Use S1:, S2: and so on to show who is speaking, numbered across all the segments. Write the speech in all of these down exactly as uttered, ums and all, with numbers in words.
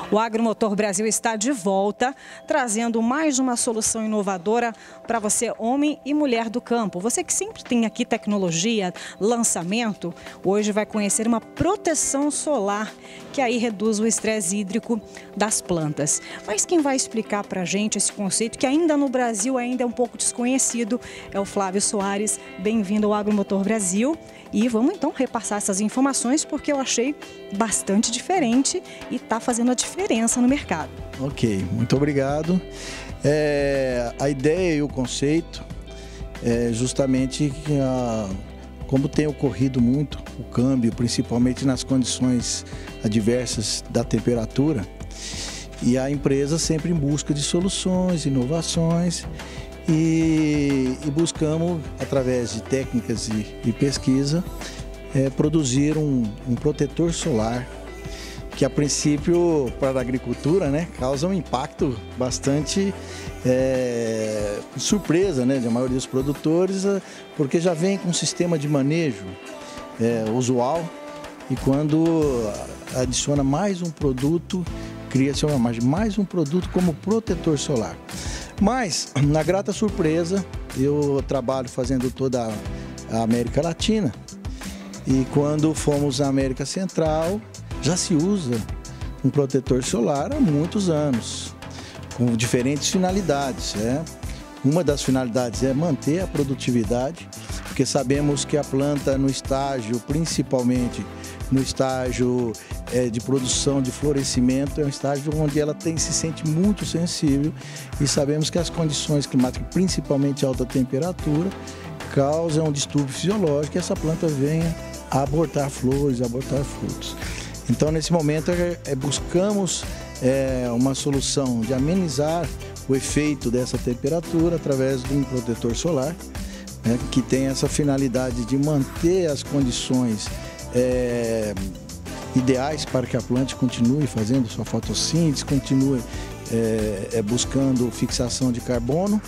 S1: O Agromotor Brasil está de volta, trazendo mais uma solução inovadora para você, homem e mulher do campo. Você que sempre tem aqui tecnologia, lançamento, hoje vai conhecer uma proteção solar que aí reduz o estresse hídrico das plantas. Mas quem vai explicar para a gente esse conceito, que ainda no Brasil ainda é um pouco desconhecido, é o Flávio Soares. Bem-vindo ao Agromotor Brasil. E vamos então repassar essas informações, porque eu achei bastante diferente e está fazendo a diferença no mercado.
S2: Ok, muito obrigado. É, a ideia e o conceito é justamente que, a, como tem ocorrido muito o câmbio, principalmente nas condições adversas da temperatura, e a empresa sempre em busca de soluções, inovações, e, e buscamos, através de técnicas e, e pesquisa, é, produzir um, um protetor solar que, a princípio, para a agricultura, né, causa um impacto bastante é, surpresa, né, da maioria dos produtores, porque já vem com um sistema de manejo é, usual, e quando adiciona mais um produto, cria-se uma imagem, mais um produto como protetor solar. Mas, na grata surpresa, eu trabalho fazendo toda a América Latina, e quando fomos à América Central, já se usa um protetor solar há muitos anos, com diferentes finalidades. Né? Uma das finalidades é manter a produtividade, porque sabemos que a planta no estágio, principalmente no estágio é, de produção, de florescimento, é um estágio onde ela tem, se sente muito sensível, e sabemos que as condições climáticas, principalmente alta temperatura, causam um distúrbio fisiológico e essa planta venha a abortar flores, a abortar frutos. Então, nesse momento, é, é, buscamos é, uma solução de amenizar o efeito dessa temperatura através de um protetor solar, né, que tem essa finalidade de manter as condições é, ideais para que a planta continue fazendo sua fotossíntese, continue é, é, buscando fixação de carbono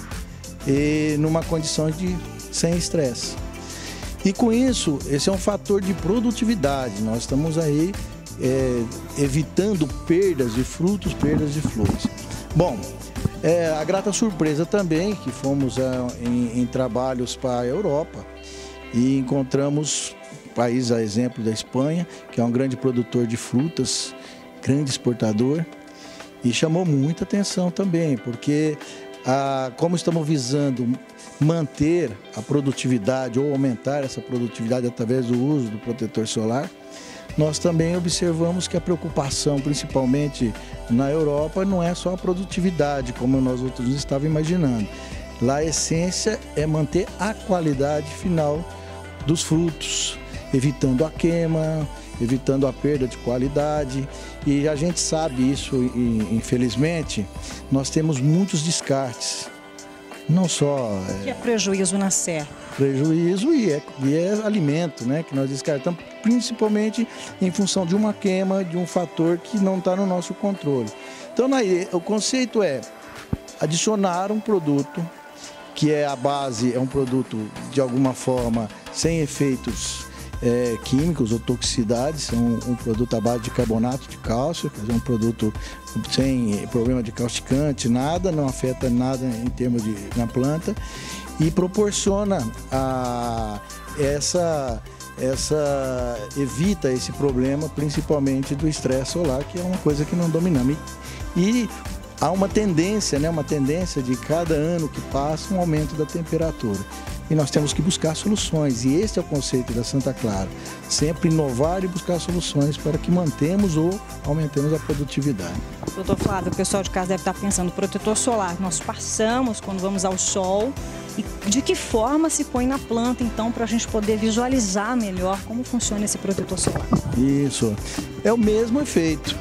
S2: e numa condição de sem estresse. E com isso, esse é um fator de produtividade. Nós estamos aí é, evitando perdas de frutos, perdas de flores. Bom, é, a grata surpresa também que fomos é, em, em trabalhos para a Europa e encontramos país, a exemplo da Espanha, que é um grande produtor de frutas, grande exportador, e chamou muita atenção também, porque a, como estamos visando manter a produtividade ou aumentar essa produtividade através do uso do protetor solar, nós também observamos que a preocupação, principalmente na Europa, não é só a produtividade, como nós outros estávamos imaginando. Lá a essência é manter a qualidade final dos frutos, evitando a queima, evitando a perda de qualidade. E a gente sabe isso, e, infelizmente, nós temos muitos descartes. Não só...
S1: Que é prejuízo na serra.
S2: Prejuízo e é, e é alimento, né, que nós descartamos, principalmente em função de uma queima, de um fator que não está no nosso controle. Então, o conceito é adicionar um produto que é a base, é um produto de alguma forma sem efeitos é, químicos ou toxicidades, é um, um produto à base de carbonato de cálcio, quer dizer, um produto sem problema de causticante, nada, não afeta nada em termos de na planta, e proporciona a, essa, essa, evita esse problema, principalmente do estresse solar, que é uma coisa que não dominamos. E, e há uma tendência, né, uma tendência de cada ano que passa um aumento da temperatura. E nós temos que buscar soluções, e esse é o conceito da Santa Clara, sempre inovar e buscar soluções para que mantemos ou aumentemos a produtividade.
S1: Doutor Flávio, o pessoal de casa deve estar pensando, protetor solar, nós passamos quando vamos ao sol, e de que forma se põe na planta, então, para a gente poder visualizar melhor como funciona esse protetor solar?
S2: Isso, é o mesmo efeito.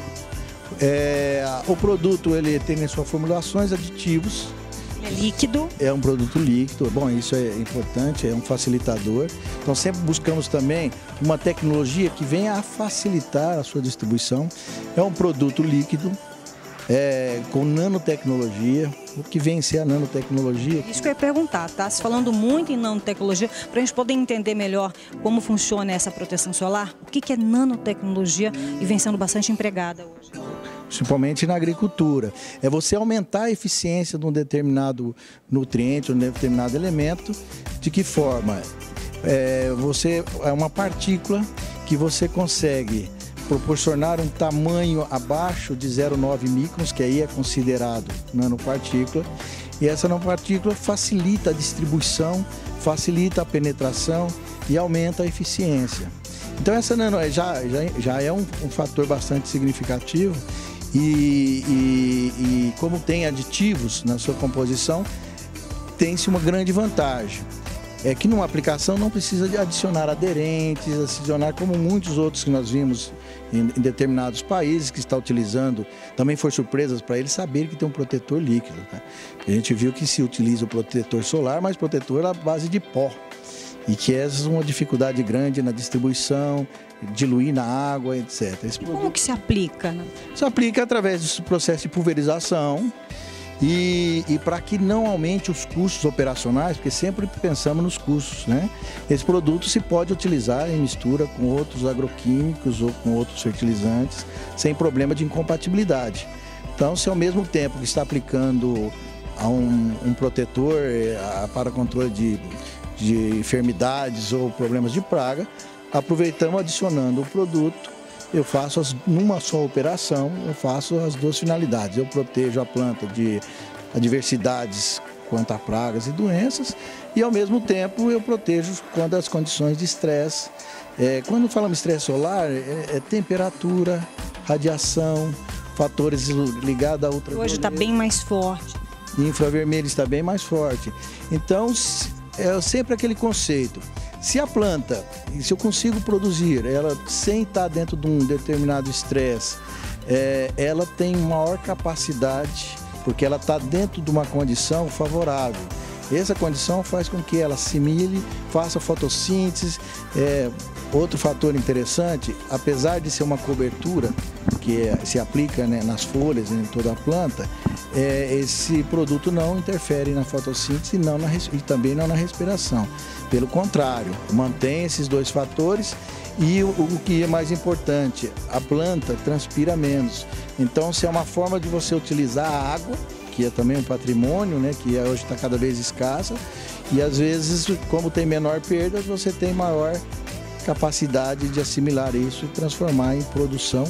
S2: É, o produto ele tem em suas formulações aditivos.
S1: Ele é líquido?
S2: É um produto líquido, bom, isso é importante, é um facilitador. Então sempre buscamos também uma tecnologia que venha a facilitar a sua distribuição. É um produto líquido, é, com nanotecnologia. O que vem ser a nanotecnologia?
S1: Isso que eu ia perguntar, tá? Se falando muito em nanotecnologia, para a gente poder entender melhor como funciona essa proteção solar, o que, que é nanotecnologia e vem sendo bastante empregada hoje?
S2: principalmente na agricultura. É você aumentar a eficiência de um determinado nutriente, um determinado elemento. De que forma? É, você, é uma partícula que você consegue proporcionar um tamanho abaixo de zero vírgula nove microns, que aí é considerado nanopartícula, e essa nanopartícula facilita a distribuição, facilita a penetração e aumenta a eficiência. Então essa nano já, já, já é um, um fator bastante significativo e, e, e como tem aditivos na sua composição, tem-se uma grande vantagem. É que numa aplicação não precisa de adicionar aderentes, adicionar como muitos outros que nós vimos em, em determinados países que está utilizando. Também foi surpresa para eles saberem que tem um protetor líquido. Né? A gente viu que se utiliza o protetor solar, mas protetor à base de pó. E que é uma dificuldade grande na distribuição, diluir na água, etcétera. Esse
S1: produto... Como que se aplica? Né?
S2: Se aplica através do processo de pulverização. E, e para que não aumente os custos operacionais, porque sempre pensamos nos custos, né? Esse produto se pode utilizar em mistura com outros agroquímicos ou com outros fertilizantes, sem problema de incompatibilidade. Então, se ao mesmo tempo que está aplicando a um, um protetor a, para controle de, de enfermidades ou problemas de praga, aproveitamos adicionando o produto. Eu faço as, numa só operação, eu faço as duas finalidades. Eu protejo a planta de adversidades quanto a pragas e doenças e, ao mesmo tempo, eu protejo quando as condições de estresse. É, quando falamos estresse solar, é, é temperatura, radiação, fatores ligados a ultravioleta.
S1: Hoje está bem mais forte.
S2: Infravermelho está bem mais forte. Então, é sempre aquele conceito. Se a planta, se eu consigo produzir ela sem estar dentro de um determinado estresse, é, ela tem maior capacidade, porque ela está dentro de uma condição favorável. Essa condição faz com que ela assimile, faça fotossíntese. É, outro fator interessante, apesar de ser uma cobertura que é, se aplica, né, nas folhas, em toda a planta, é, esse produto não interfere na fotossíntese e, não na, e também não na respiração. Pelo contrário, mantém esses dois fatores e o, o que é mais importante, a planta transpira menos. Então, se é uma forma de você utilizar a água, que é também um patrimônio, né, que hoje está cada vez escassa, e às vezes, como tem menor perda, você tem maior capacidade de assimilar isso e transformar em produção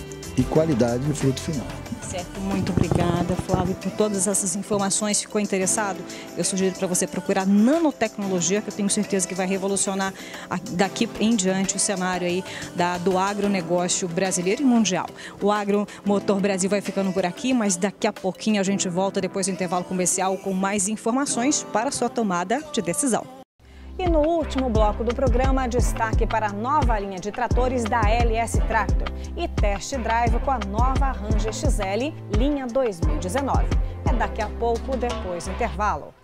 S2: e qualidade do fruto final.
S1: Certo, muito obrigada, Flávio, por todas essas informações. Ficou interessado? Eu sugiro para você procurar nanotecnologia, que eu tenho certeza que vai revolucionar daqui em diante o cenário aí da, do agronegócio brasileiro e mundial. O Agromotor Brasil vai ficando por aqui, mas daqui a pouquinho a gente volta depois do intervalo comercial com mais informações para a sua tomada de decisão. E no último bloco do programa, destaque para a nova linha de tratores da L S Tractor e test drive com a nova Ranger X L, linha dois mil e dezenove. É daqui a pouco, depois do intervalo.